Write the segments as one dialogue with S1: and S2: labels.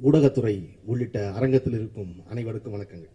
S1: ஊடகத்துறை உள்ளிட்ட அரங்கத்தில் இருக்கும் அனைவருக்கும் வணக்கங்கள்.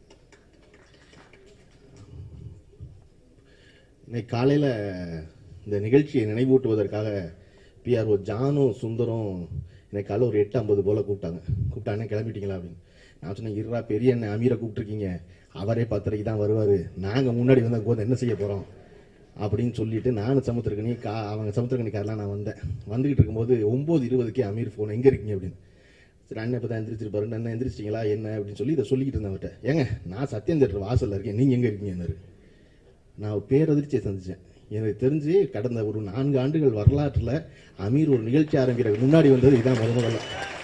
S1: இன்னைக்கு காலையில் இந்த நிகழ்ச்சியை நினைவூட்டுவதற்காக பிஆர்ஓ ஜானும் சுந்தரம் இன்னைக்கு காலையில் ஒரு 8:50 போல் கூப்பிட்டானே கிளம்பிட்டீங்களா அப்படின்னு. நான் சொன்னேன், இருறா பெரிய அண்ணன் அமீரை கூப்பிட்ருக்கீங்க, அவரே 10:30 தான் வருவார், நாங்கள் முன்னாடி வந்த போது என்ன செய்ய போகிறோம் அப்படின்னு சொல்லிட்டு நானும் சமுத்திரக்கணி அவங்க சமுத்திரக்கணிக்காரெலாம் நான் வந்துக்கிட்டு இருக்கும்போது 9:20க்கே அமீர் ஃபோன், எங்கே இருக்கீங்க அப்படின்னு. சரி அண்ணன் இப்போ தான் எந்திரிச்சிருப்பாரு, அண்ணன் எந்திரிச்சிட்டிங்களா என்ன அப்படின்னு சொல்லி இதை சொல்லிக்கிட்டு இருந்தேன் அவர்கிட்ட. ஏங்க நான் சத்தியம் தேட்டர் வாசலில் இருக்கேன், நீங்கள் எங்கே இருக்கீங்கன்னாரு. நான் ஒரு பேரதிர்ச்சியை சந்தித்தேன். எனக்கு தெரிஞ்சு கடந்த ஒரு 4 ஆண்டுகள் வரலாற்றில் அமீர் ஒரு நிகழ்ச்சி ஆரம்பிக்கிறதுக்கு முன்னாடி வந்தது இதான் முதல்ல.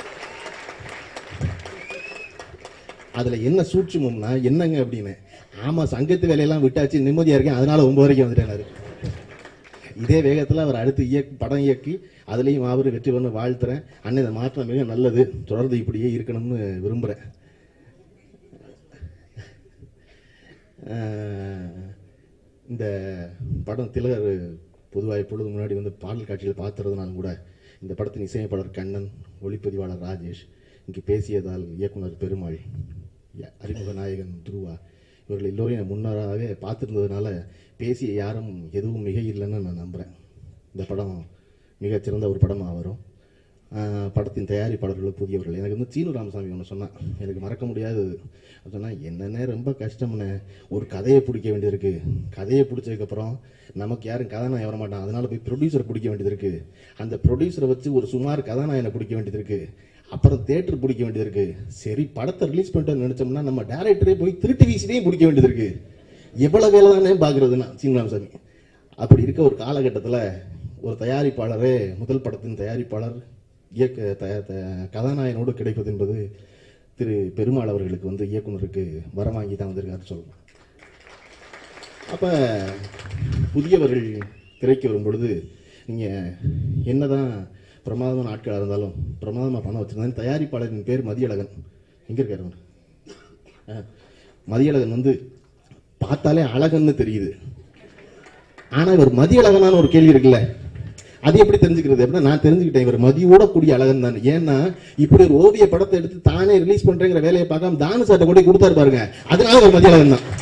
S1: அதில் என்ன சூட்சுமம்னா என்னங்க அப்படின்னு, ஆமாம் சங்கத்து வேலையெல்லாம் விட்டாச்சு நிம்மதியாக இருக்கேன், அதனால 9 வரைக்கும் வந்துட்டேனாரு. இதே வேகத்தில் அவர் அடுத்து படம் இயக்கி அதுலேயும் அவர் வெற்றி பண்ண வாழ்த்துறேன். அண்ணன் இந்த மாற்றம் மிக நல்லது, தொடர்ந்து இப்படியே இருக்கணும்னு விரும்புகிறேன். இந்த படம் திலகர் பொதுவாக எப்பொழுது முன்னாடி வந்து பாடல் காட்சியில் பார்த்துறதுனாலும் கூட இந்த படத்தின் இசையமைப்பாளர் கண்ணன், ஒளிப்பதிவாளர் ராஜேஷ், இங்கே பேசியதால் இயக்குனர் பெருமாள், அறிமுக நாயகன் துருவா, இவர்கள் எல்லோரையும் முன்னராகவே பார்த்துருந்ததுனால பேசிய யாரும் எதுவும் மிக இல்லைன்னு நான் நம்புகிறேன். இந்த படம் மிகச்சிறந்த ஒரு படமாக வரும். படத்தின் தயாரிப்பாளர்கள் புதியவர்கள். எனக்கு வந்து சீனு ராமசாமி ஒன்று சொன்னான், எனக்கு மறக்க முடியாதது. சொன்னால் என்னென்ன ரொம்ப கஷ்டம்னு, ஒரு கதையை பிடிக்க வேண்டியது இருக்குது, கதையை பிடிச்சதுக்கப்புறம் நமக்கு யாரும் கதாநாயகன் வர மாட்டான், அதனால் போய் ப்ரொடியூசரை பிடிக்க வேண்டியது இருக்குது, அந்த ப்ரொடியூசரை வச்சு ஒரு சுமார் கதாநாயகனை பிடிக்க வேண்டியது இருக்குது, அப்புறம் தேட்டர் பிடிக்க வேண்டியது இருக்குது. சரி படத்தை ரிலீஸ் பண்ணிட்டு நினச்சோம்னா நம்ம டேரக்டரே போய் திருட்டு வீசினே பிடிக்க வேண்டியது இருக்குது. எவ்வளோ வேலை தானே பார்க்குறதுன்னா சீனு ராமசாமி. அப்படி இருக்க ஒரு காலகட்டத்தில் ஒரு தயாரிப்பாளரே முதல் படத்தின் தயாரிப்பாளர் கதாநாயகனோடு கிடைப்பது என்பது திரு பெருமாள் அவர்களுக்கு வந்து இயக்குனருக்கு வரம் வாங்கி தான் வந்திருக்காரு சொல்லணும். அப்போ புதியவர்கள் திரைக்கு வரும் பொழுது நீங்கள் என்னதான் பிரமாதமான ஆட்களாக இருந்தாலும் பிரமாதமாக பணம் வச்சுருந்தாலும் தயாரிப்பாளரின் பேர் மதியழகன். எங்கே இருக்காரு அவர்? மதியழகன் வந்து பார்த்தாலே அழகன்னு தெரியுது, ஆனால் இவர் மதியழகனான ஒரு கேள்வி இருக்குல்ல, அது எப்படி தெரிஞ்சுக்கிறது அப்படின்னா நான் தெரிஞ்சுக்கிட்டேன், இவர் மதியோட கூடிய அழகன் தான். ஏன்னா இப்படி ஒரு ஓவிய படத்தை எடுத்து தானே ரிலீஸ் பண்றேங்கிற வேலையை பார்க்காம தானு சாட்டை கூட கொடுத்தாரு பாருங்க, அதனால ஒரு மதியழகன் தான்.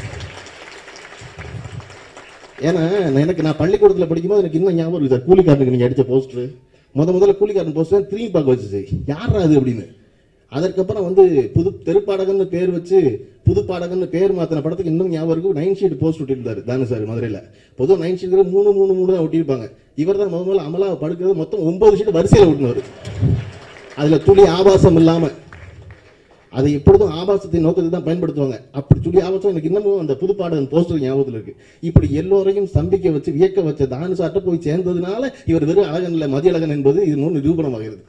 S1: ஏன்னா நான் பள்ளிக்கூடத்தில் படிக்கும்போது எனக்கு இன்னும் ஞாபகம் இருக்குது, கூலிக்காரனுக்கு நீங்க அடிச்ச போஸ்டர் முதல்ல கூலிக்காரன் போஸ்டர் திரும்பி பார்க்க வச்சுச்சு, யாரா அது அப்படின்னு. அதற்கப்புறம் வந்து புது தெருப்பாடகன்னு பேர் வச்சு புது பாடகன்னு பேர் மாத்தின படத்துக்கு இன்னும் ஞாபகம் இருக்கும், 9 ஷீட் போஸ்ட் ஒட்டியிருந்தாரு தானு சார் மதுரையில். பொதுவாக 9 ஷீட் 3 தான் ஒட்டியிருப்பாங்க, இவர் தான் முதல்ல அமலாவை படுக்கிறது மொத்தம் 9 ஷீட் வரிசையில் ஒட்டினவர். அதில் துளி ஆபாசம் இல்லாமல், அதை எப்பொழுதும் ஆபாசத்தை நோக்கத்தை தான் பயன்படுத்துவாங்க. அப்படி துளி ஆபாசம் எனக்கு இன்னமும் அந்த புதுப்பாடகன் போஸ்டர் ஞாபகத்தில் இருக்கு. இப்படி எல்லோரையும் ஸ்தம்பிக்க வச்சு வியக்க வச்ச தானு சார்ட்ட போய் சேர்ந்ததுனால இவர் வெறும் அழகன் இல்லை மதியழகன் என்பது இது நிரூபணமாகிறது.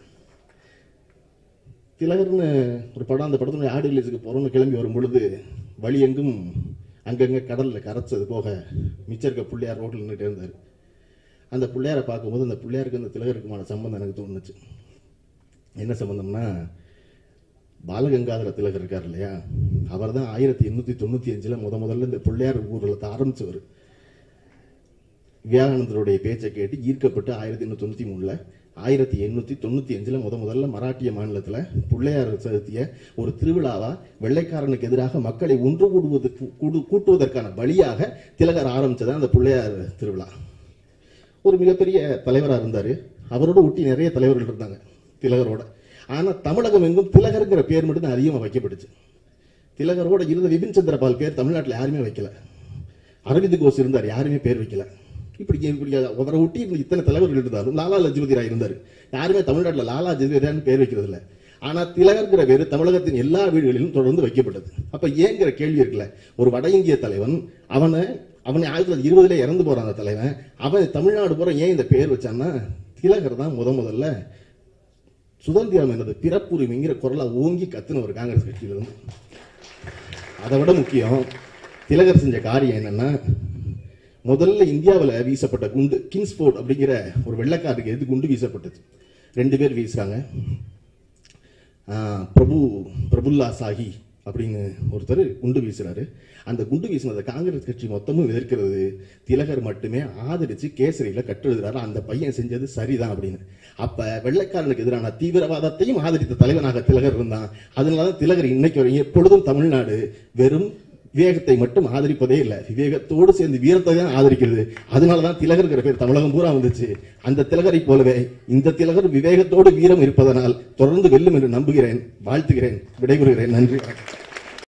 S1: திலகர்னு ஒரு படம், அந்த படத்தினுடைய ஆடியோ ரிலீஸுக்கு போகிறோன்னு கிளம்பி வரும் பொழுது வழி எங்கும் அங்கங்கே கடலில் கரைச்சது போக மிச்சம் இருக்க பிள்ளையார் ரோட்டில் நின்றுட்டு இருந்தார். அந்த பிள்ளையாரை பார்க்கும்போது அந்த பிள்ளையாருக்கு அந்த திலகருக்குமான சம்பந்தம் எனக்கு தோணுச்சு. என்ன சம்பந்தம்னா, பாலகங்காதர திலகர் இருக்கார் இல்லையா, அவர் தான் 1895 முதல்ல இந்த பிள்ளையார் ஊர்வலத்தை ஆரம்பித்தவர். விவேகானந்தருடைய பேச்சை கேட்டு ஈர்க்கப்பட்டு 1893 1895 முதல்ல மராட்டிய மாநிலத்தில் பிள்ளையார் செலுத்திய ஒரு திருவிழாவா வெள்ளைக்காரனுக்கு எதிராக மக்களை ஒன்று கூட்டுவதற்கான வழியாக திலகர் ஆரம்பிச்சதான் அந்த பிள்ளையார் திருவிழா. ஒரு மிகப்பெரிய தலைவராக இருந்தார், அவரோட ஒட்டி நிறைய தலைவர்கள் இருந்தாங்க திலகரோட. ஆனால் தமிழகம் எங்கும் திலகருங்கிற பேர் மட்டும் தான் அதிகமாக வைக்கப்பட்டுச்சு. திலகரோட இருந்த விபின் சந்திரபால் பேர் தமிழ்நாட்டில் யாருமே வைக்கல, அரவிந்த் கோஷ் இருந்தார், யாருமே பேர் வைக்கல. இப்படி அவரை ஒட்டி இத்தனை தலைவர்கள் இருந்தாலும் லாலா லஜ்பதி ராய் இருந்தார், யாருமே தமிழ்நாட்டில் லாலா லஜ்பதி ராய்னு பேர் வைக்கிறது இல்லை. ஆனால் திலகர்கிற பேர் தமிழகத்தின் எல்லா வீடுகளிலும் தொடர்ந்து வைக்கப்பட்டது. அப்ப ஏங்கிற கேள்வி இருக்குல்ல, ஒரு வட இந்திய தலைவன் அவனை 1920 இறந்து போறான் அந்த தலைவன், அவன் தமிழ்நாடு போற ஏன் இந்த பேர் வச்சான்னா திலகர் தான் முதல்ல சுதந்திரம் என்னது பிறப்புரிமைங்கிற குரலை ஓங்கி கத்துனவர் காங்கிரஸ் கட்சியில இருந்து. அதை விட முக்கியம், திலகர் செஞ்ச காரியம் என்னன்னா, முதல்ல இந்தியாவில் வீசப்பட்ட குண்டு கிங்ஸ்போர்ட் அப்படிங்கிற ஒரு வெள்ளைக்காரருக்கு எது குண்டு வீசப்பட்டுச்சு. 2 பேர் வீசுறாங்க, பிரபுல்லா சாஹி அப்படின்னு ஒருத்தர் குண்டு வீசுறாரு. அந்த குண்டு வீசினதை காங்கிரஸ் கட்சி மொத்தமும் எதிர்க்கிறது. திலகர் மட்டுமே ஆதரிச்சு கேசரியில கட்டெழுதுறாரு, அந்த பையன் செஞ்சது சரிதான் அப்படின்னு. அப்ப வெள்ளைக்காரனுக்கு எதிரான தீவிரவாதத்தையும் ஆதரித்த தலைவனாக திலகர் இருந்தான். அதனாலதான் திலகர் இன்னைக்கு வரையும் எப்பொழுதும் தமிழ்நாடு வெறும் விவேகத்தை மட்டும் ஆதரிப்பதே இல்லை, விவேகத்தோடு சேர்ந்து வீரத்தை தான் ஆதரிக்கிறது. அதனாலதான் திலகர்கிற பேர் தமிழகம் பூரா வந்துச்சு. அந்த திலகரை போலவே இந்த திலகர் விவேகத்தோடு வீரம் இருப்பதனால் தொடர்ந்து வெல்லும் என்று நம்புகிறேன், வாழ்த்துகிறேன், விடைபெறுகிறேன். நன்றி.